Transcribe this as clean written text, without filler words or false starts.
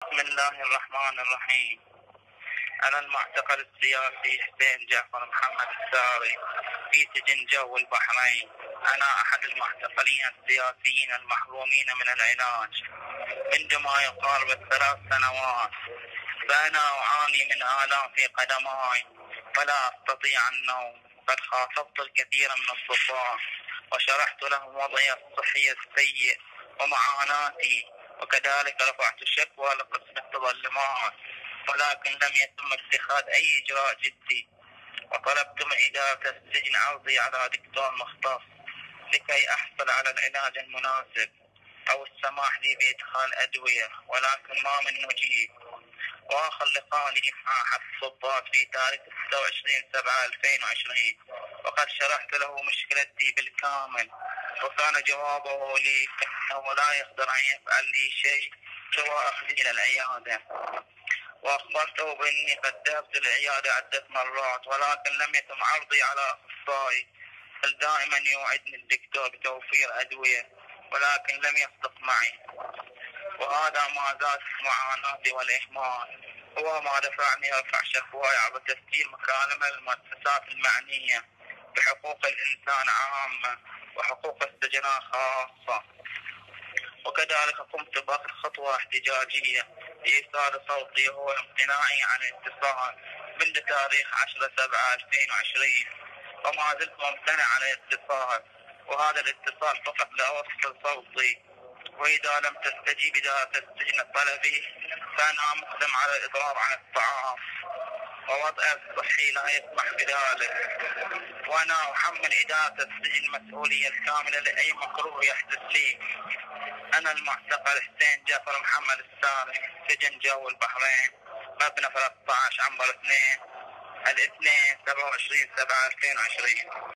بسم الله الرحمن الرحيم. أنا المعتقل السياسي حسين جعفر محمد الساري في سجن جو البحرين. أنا أحد المعتقلين السياسيين المحرومين من العلاج منذ ما يقارب الثلاث سنوات، فأنا أعاني من آلام في قدماي ولا أستطيع النوم. قد خاطبت الكثير من الضباط وشرحت لهم وضعي الصحي السيء ومعاناتي، وكذلك رفعت شكوى لقسم التظلمات، ولكن لم يتم اتخاذ أي إجراء جدي. وطلبت من إدارة السجن عرضي على دكتور مختص لكي أحصل على العلاج المناسب أو السماح لي بإدخال أدوية، ولكن ما من مجيب. وآخر لقاء لي مع أحد الضباط في تاريخ 26/7/2020، وقد شرحت له مشكلتي بالكامل، وكان جوابه لي أنه لا يقدر أن يفعل لي شيء سوى أخذي إلى العيادة. وأخبرته بأني قد ذهبت للعيادة عدة مرات، ولكن لم يتم عرضي على أخصائي، بل دائما يوعدني الدكتور بتوفير أدوية، ولكن لم يصدق معي. وهذا ما زاد معاناتي والإهمال، هو ما دفعني رفع شكواي عبر تسجيل مكالمة للمؤسسات المعنية بحقوق الإنسان عامة وحقوق السجناء خاصة. وكذلك قمت بأخذ خطوة احتجاجية لإيصال صوتي هو امتناعي عن الاتصال منذ تاريخ 10/7/2020، وما زلت ممتنع عن الاتصال، وهذا الاتصال فقط لأوصل صوتي. وإذا لم تستجيب إدارة السجن طلبي فأنا مقدم على الإضراب عن الطعام، ووضعي الصحي لا يسمح بذلك، وأنا أحمل إدارة السجن المسؤولية الكاملة لأي مكروه يحدث لي. أنا المعتقل حسين جعفر محمد الساري، سجن جو البحرين، مبنى 13 عنبر 2 27/7/2020.